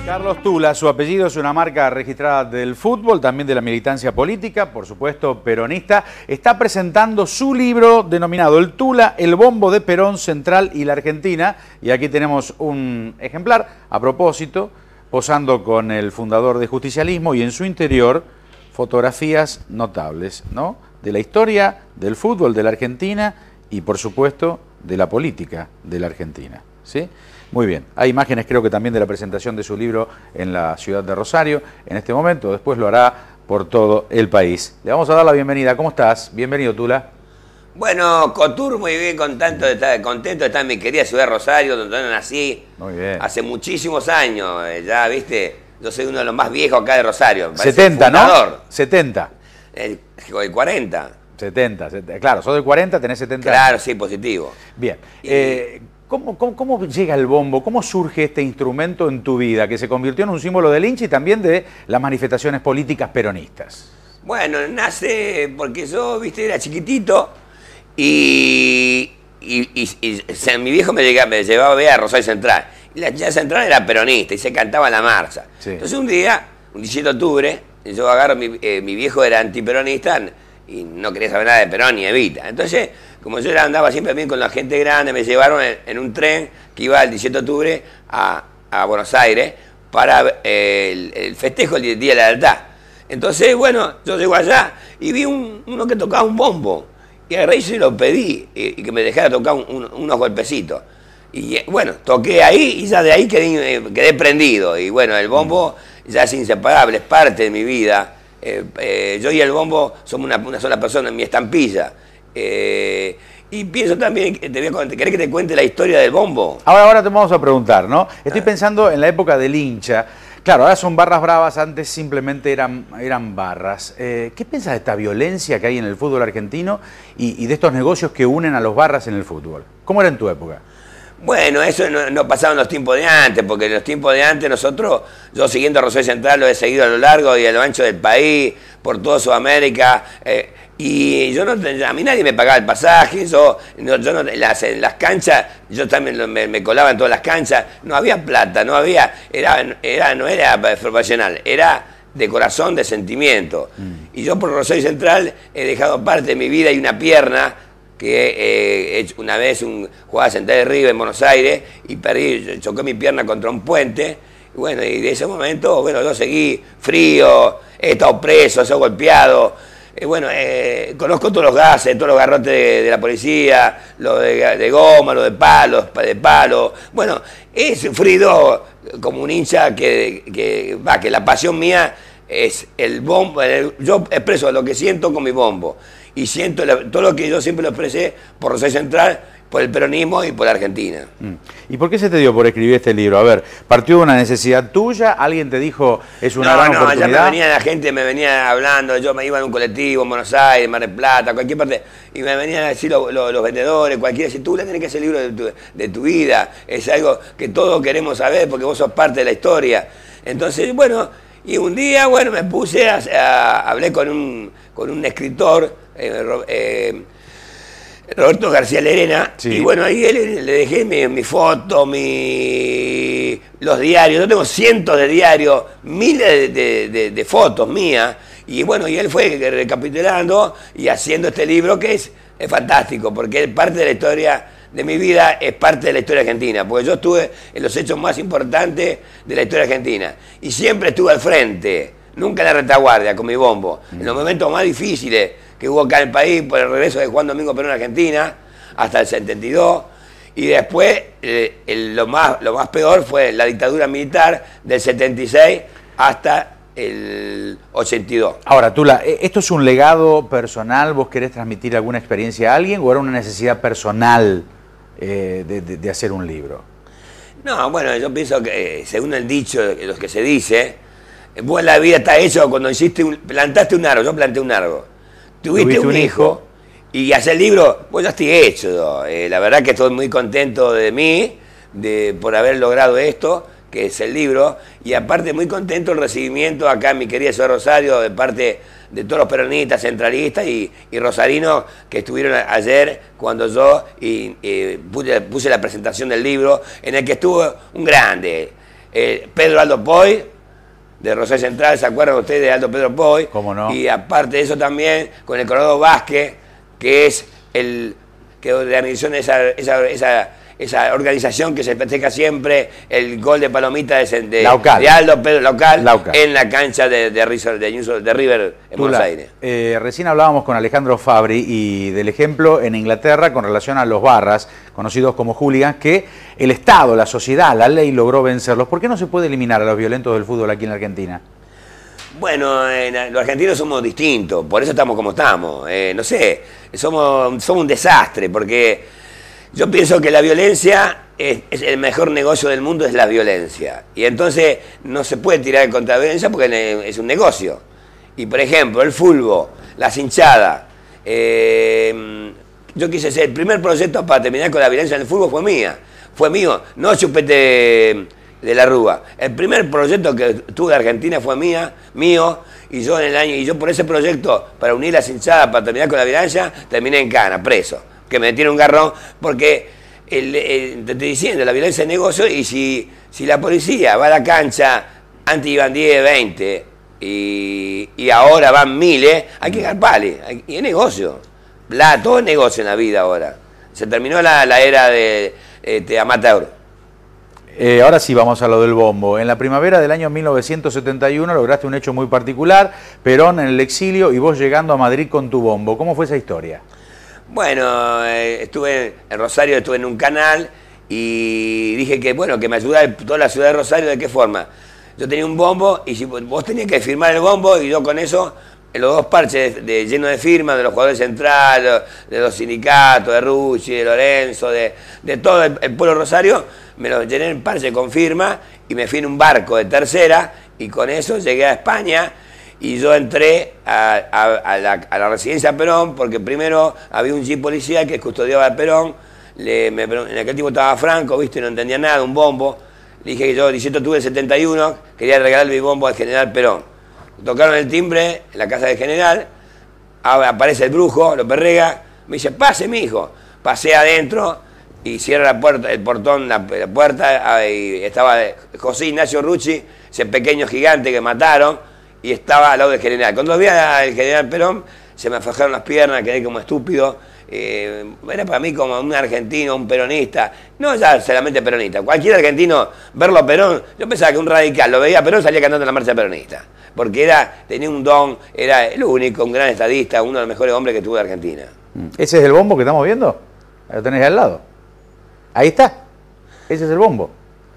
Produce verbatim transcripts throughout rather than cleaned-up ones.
Carlos Tula, su apellido es una marca registrada del fútbol, también de la militancia política, por supuesto peronista. Está presentando su libro denominado El Tula, el bombo de Perón, Central y la Argentina. Y aquí tenemos un ejemplar, a propósito, posando con el fundador de Justicialismo y en su interior fotografías notables, ¿no?, de la historia del fútbol de la Argentina y, por supuesto, de la política de la Argentina, ¿sí? Muy bien, hay imágenes creo que también de la presentación de su libro en la ciudad de Rosario en este momento, después lo hará por todo el país. Le vamos a dar la bienvenida. ¿Cómo estás? Bienvenido, Tula. Bueno, Cotur, muy bien, contento de estar, contento de estar en mi querida ciudad de Rosario, donde nací. Muy bien. Hace muchísimos años, ya, viste, yo soy uno de los más viejos acá de Rosario. setenta, ¿no? setenta. El, el cuarenta. setenta, setenta, claro, sos del cuarenta, tenés setenta Claro, años. sí, positivo. Bien. Y... Eh, ¿Cómo, cómo, ¿Cómo llega el bombo? ¿Cómo surge este instrumento en tu vida que se convirtió en un símbolo del hincha y también de las manifestaciones políticas peronistas? Bueno, nace porque yo, viste, era chiquitito y, y, y, y o sea, mi viejo me, llegaba, me llevaba a ver a Rosario Central. Y la ciudad central era peronista y se cantaba la marcha. Sí. Entonces un día, un diecisiete de octubre, yo agarro, mi, eh, mi viejo era antiperonista y no quería saber nada de Perón ni Evita. Entonces, como yo andaba siempre bien con la gente grande, me llevaron en, en un tren que iba el diecisiete de octubre a, a Buenos Aires para eh, el, el festejo del Día de la Lealtad. Entonces, bueno, yo llego allá y vi un, uno que tocaba un bombo. Y a raíz se lo pedí y, y que me dejara tocar un, un, unos golpecitos. Y bueno, toqué ahí y ya de ahí quedé, quedé prendido. Y bueno, el bombo ya es inseparable, es parte de mi vida. Eh, eh, yo y el bombo somos una, una sola persona en mi estampilla. Eh, y pienso también, te voy a contar, ¿querés que te cuente la historia del bombo? Ahora, ahora te vamos a preguntar, ¿no? Estoy ah. pensando en la época del hincha. Claro, ahora son barras bravas, antes simplemente eran, eran barras. Eh, ¿Qué piensas de esta violencia que hay en el fútbol argentino y, y de estos negocios que unen a los barras en el fútbol? ¿Cómo era en tu época? Bueno, eso no, no pasaba en los tiempos de antes, porque en los tiempos de antes nosotros, yo siguiendo a Rosario Central, lo he seguido a lo largo y a lo ancho del país, por toda Sudamérica, eh, y yo no, a mí nadie me pagaba el pasaje, yo, no, yo no, las, en las canchas, yo también me, me colaba en todas las canchas, no había plata, no había, era, era, no era profesional, era de corazón, de sentimiento. Mm. Y yo por Rosario Central he dejado parte de mi vida y una pierna, que he hecho una vez un jugada Central de River en Buenos Aires y perdí, choqué mi pierna contra un puente. Y bueno, y de ese momento, bueno, yo seguí frío, he estado preso, he estado golpeado. Eh, bueno, eh, conozco todos los gases, todos los garrotes de, de la policía, lo de, de goma, lo de palos, de palo. Bueno, he sufrido como un hincha que, que, va, que la pasión mía es el bombo. El, yo expreso lo que siento con mi bombo. Y siento la, todo lo que yo siempre lo expresé por Rosario Central, por el peronismo y por la Argentina. ¿Y por qué se te dio por escribir este libro? A ver, ¿partió de una necesidad tuya? ¿Alguien te dijo es una no, gran no, oportunidad? No, ya me venía la gente, me venía hablando, yo me iba en un colectivo en Buenos Aires, Mar del Plata, cualquier parte, y me venían a decir lo, lo, los vendedores, cualquiera, decir, tú le tenés que hacer el libro de tu, de tu vida, es algo que todos queremos saber porque vos sos parte de la historia. Entonces, bueno, y un día, bueno, me puse, a, a hablé con un, con un escritor, eh, eh, Roberto García Lerena, sí. Y bueno, ahí él, le dejé mi, mi foto, mi, los diarios, yo tengo cientos de diarios, miles de, de, de, de fotos mías, y bueno, y él fue recapitulando y haciendo este libro que es, es fantástico, porque es parte de la historia de mi vida, es parte de la historia argentina, porque yo estuve en los hechos más importantes de la historia argentina, y siempre estuve al frente, nunca en la retaguardia con mi bombo, mm. en los momentos más difíciles que hubo acá en el país por el regreso de Juan Domingo Perón a Argentina hasta el setenta y dos, y después eh, el, lo, más, lo más peor fue la dictadura militar del setenta y seis hasta el ochenta y dos. Ahora, Tula, ¿esto es un legado personal? ¿Vos querés transmitir alguna experiencia a alguien o era una necesidad personal eh, de, de, de hacer un libro? No, bueno, yo pienso que, según el dicho, lo que se dice, vos la vida está hecho cuando hiciste un, plantaste un árbol, yo planté un árbol. Tuviste un, un hijo, hijo y hacer el libro, pues ya estoy hecho. Eh, la verdad que estoy muy contento de mí, de, por haber logrado esto, que es el libro, y aparte muy contento el recibimiento acá en mi querida ciudad de Rosario, de parte de todos los peronistas, centralistas y, y rosarinos que estuvieron ayer cuando yo y, y puse, puse la presentación del libro, en el que estuvo un grande, eh, Pedro Aldo Poy, de Rosario Central, ¿se acuerdan ustedes de Aldo Pedro Poy? ¿Cómo no? Y aparte de eso también, con el Colorado Vázquez, que es el que organizó esa, esa, esa, esa organización que se festeja siempre el gol de palomita de, de, de Aldo Pedro local, local en la cancha de, de, de, de, de River en Buenos Aires. Eh, recién hablábamos con Alejandro Fabri y del ejemplo en Inglaterra con relación a los barras, conocidos como hooligans, que el Estado, la sociedad, la ley logró vencerlos. ¿Por qué no se puede eliminar a los violentos del fútbol aquí en la Argentina? Bueno, eh, los argentinos somos distintos, por eso estamos como estamos. Eh, no sé, somos, somos un desastre, porque yo pienso que la violencia es, es el mejor negocio del mundo, es la violencia. Y entonces no se puede tirar contra la violencia porque es un negocio. Y por ejemplo, el fútbol, las hinchadas. Eh, yo quise ser, el primer proyecto para terminar con la violencia en el fútbol fue mía. Fue mío, no Chupete de la Rúa. El primer proyecto que tuve de Argentina fue mía, mío, y yo en el año, y yo por ese proyecto, para unir las hinchadas, para terminar con la violencia, terminé en cana, preso. Que me metieron un garrón, porque el, el, te estoy diciendo, la violencia es negocio, y si, si la policía va a la cancha, antes iban diez, veinte, y, y ahora van miles, hay que garparle, y es negocio. La, todo es negocio en la vida ahora. Se terminó la, la era de, de amateur. Eh, ahora sí vamos a lo del bombo. En la primavera del año mil novecientos setenta y uno lograste un hecho muy particular, Perón en el exilio y vos llegando a Madrid con tu bombo. ¿Cómo fue esa historia? Bueno, eh, estuve en Rosario, estuve en un canal y dije que, bueno, que me ayudara toda la ciudad de Rosario. ¿De qué forma? Yo tenía un bombo y si, vos tenías que firmar el bombo y yo con eso, los dos parches de, de, llenos de firmas de los jugadores centrales, de los sindicatos, de Rucci, de Lorenzo, de, de todo el, el pueblo Rosario, me lo llené en parche con firma y me fui en un barco de tercera y con eso llegué a España y yo entré a, a, a, la, a la residencia Perón porque primero había un jeep policial que custodiaba a Perón, le, me, en aquel tiempo estaba Franco, viste, no entendía nada, un bombo, le dije que yo dieciocho tuve el setenta y uno, quería regalarle mi bombo al general Perón. Tocaron el timbre en la casa del general, aparece el brujo, lo perrega, me dice, pase mi hijo, pasé adentro y cierra la puerta, el portón, la, la puerta, y estaba José Ignacio Rucci, ese pequeño gigante que mataron, y estaba al lado del general. Cuando vi al general Perón, se me aflojaron las piernas, quedé como estúpido. Eh, era para mí como un argentino, un peronista, no ya solamente peronista, cualquier argentino, verlo a Perón, yo pensaba que un radical, lo veía a Perón, salía cantando en la marcha peronista, porque era, tenía un don, era el único, un gran estadista, uno de los mejores hombres que tuvo de Argentina. ¿Ese es el bombo que estamos viendo? Lo tenés al lado. Ahí está. Ese es el bombo.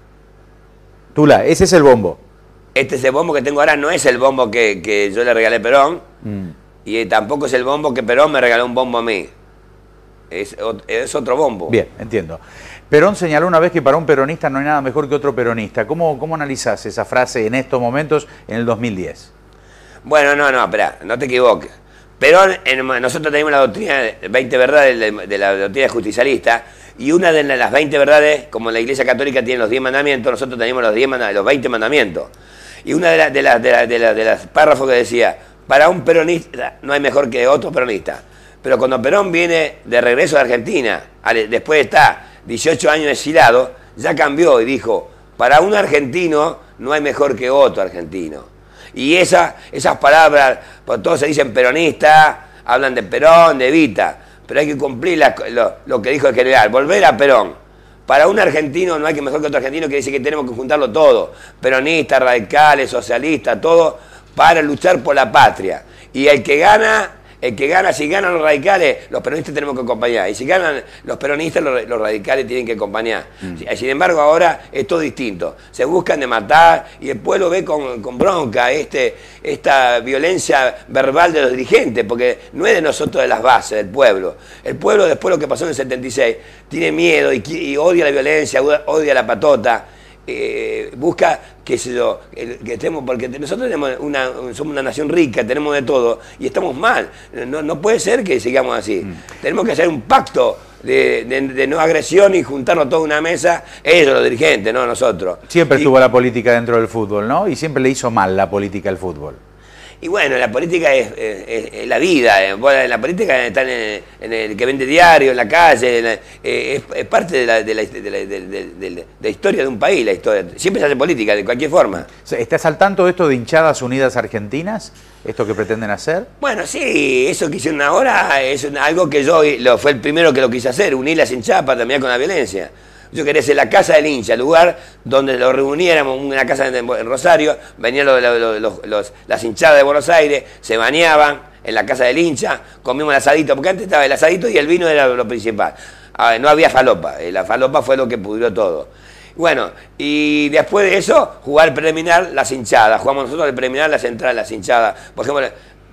Tula, ese es el bombo. Este es el bombo que tengo ahora, no es el bombo que, que yo le regalé a Perón, mm. y tampoco es el bombo que Perón me regaló un bombo a mí. Es, es otro bombo. Bien, entiendo. Perón señaló una vez que para un peronista no hay nada mejor que otro peronista. ¿Cómo, cómo analizás esa frase en estos momentos, en el dos mil diez? Bueno, no, no, espera, no te equivoques. Perón, en, nosotros tenemos la doctrina de veinte verdades de, de la doctrina justicialista, y una de las veinte verdades, como la Iglesia Católica tiene los diez mandamientos, nosotros tenemos los, diez, los veinte mandamientos. Y una de las de la, de la, de la, de las párrafos que decía, para un peronista no hay mejor que otro peronista. Pero cuando Perón viene de regreso de Argentina, después de estar dieciocho años exilado, ya cambió y dijo, para un argentino no hay mejor que otro argentino. Y esa, esas palabras, por todos se dicen peronistas, hablan de Perón, de Evita, pero hay que cumplir la, lo, lo que dijo el general, volver a Perón. Para un argentino no hay que mejor que otro argentino, quiere decir que tenemos que juntarlo todo, peronistas, radicales, socialistas, todo, para luchar por la patria. Y el que gana... El que gana, si ganan los radicales, los peronistas tenemos que acompañar. Y si ganan los peronistas, los, los radicales tienen que acompañar. Mm. Sin embargo, ahora es todo distinto. Se buscan de matar y el pueblo ve con, con bronca este, esta violencia verbal de los dirigentes, porque no es de nosotros, de las bases del pueblo. El pueblo, después de lo que pasó en el setenta y seis, tiene miedo y, y odia la violencia, odia la patota. Eh, busca, qué sé yo, que estemos, porque nosotros tenemos una, somos una nación rica, tenemos de todo y estamos mal, no, no puede ser que sigamos así. Mm. Tenemos que hacer un pacto de, de, de no agresión y juntarnos toda una mesa, ellos los dirigentes, no nosotros. Siempre y, estuvo la política dentro del fútbol, ¿no? Y siempre le hizo mal la política al fútbol. Y bueno, la política es, es, es la vida. Eh. Bueno, la política está en el, en el que vende diario, en la calle. En la, eh, es, es parte de la, de, la, de, la, de, de, de, de la historia de un país. La historia. Siempre se hace política, de cualquier forma. ¿Estás al tanto de esto de hinchadas unidas argentinas? ¿Esto que pretenden hacer? Bueno, sí, eso que hicieron ahora es algo que yo lo, fue el primero que lo quise hacer, unir las hinchadas para terminar con la violencia. Yo quería ser la casa del hincha, el lugar donde lo reuniéramos, una casa en Rosario, venían los, los, los, los, las hinchadas de Buenos Aires, se bañaban en la casa del hincha, comíamos el asadito, porque antes estaba el asadito y el vino era lo principal. Ver, no había falopa, la falopa fue lo que pudrió todo. Bueno, y después de eso, jugar preliminar las hinchadas, jugamos nosotros el preliminar, la central, las hinchadas. Por ejemplo,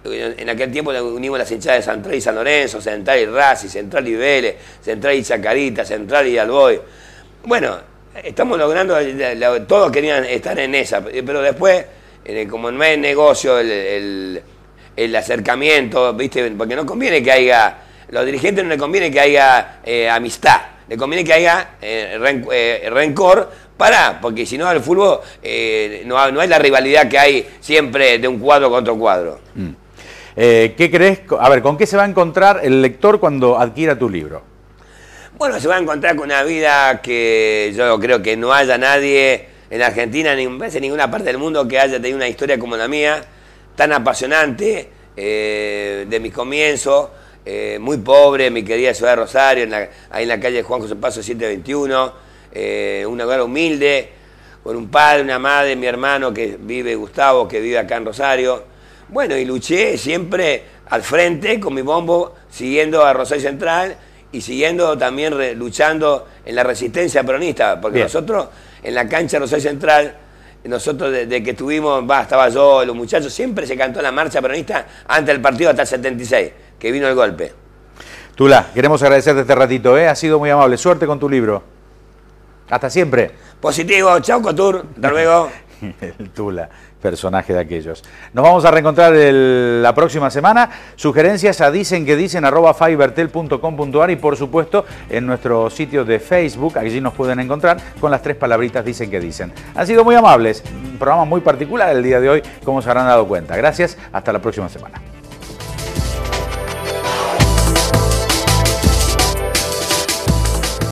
en aquel tiempo unimos las hinchadas de Central y San Lorenzo, Central y Racing, Central y Vélez, Central y Chacarita, Central y Alboy. Bueno, estamos logrando, todos querían estar en esa, pero después, como no es negocio el, el, el acercamiento, ¿viste? Porque no conviene que haya, los dirigentes no les conviene que haya eh, amistad, les conviene que haya eh, ren, eh, rencor, para, porque si no el fútbol eh, no, no hay la rivalidad que hay siempre de un cuadro contra un cuadro. Mm. Eh, ¿Qué crees? A ver, ¿con qué se va a encontrar el lector cuando adquiera tu libro? Bueno, se va a encontrar con una vida que yo creo que no haya nadie en Argentina, ni en ninguna parte del mundo que haya tenido una historia como la mía, tan apasionante, eh, de mis comienzos, eh, muy pobre, en mi querida ciudad de Rosario, en la, ahí en la calle Juan José Paso setecientos veintiuno, eh, un lugar humilde, con un padre, una madre, mi hermano que vive, Gustavo, que vive acá en Rosario. Bueno, y luché siempre al frente con mi bombo, siguiendo a Rosario Central, y siguiendo también re, luchando en la resistencia peronista, porque Bien. nosotros en la cancha de Rosario Central, nosotros desde de que estuvimos, bah, estaba yo, los muchachos, siempre se cantó la marcha peronista antes del partido hasta el setenta y seis, que vino el golpe. Tula, queremos agradecerte este ratito, ¿eh? Has sido muy amable, suerte con tu libro. Hasta siempre. Positivo, chau Cotur, hasta luego. El Tula, personaje de aquellos. Nos vamos a reencontrar el, la próxima semana. Sugerencias a dicen que dicen arroba fibertel punto com punto ar y por supuesto en nuestro sitio de Facebook, allí nos pueden encontrar con las tres palabritas dicen que dicen. Han sido muy amables, un programa muy particular el día de hoy, como se habrán dado cuenta. Gracias, hasta la próxima semana.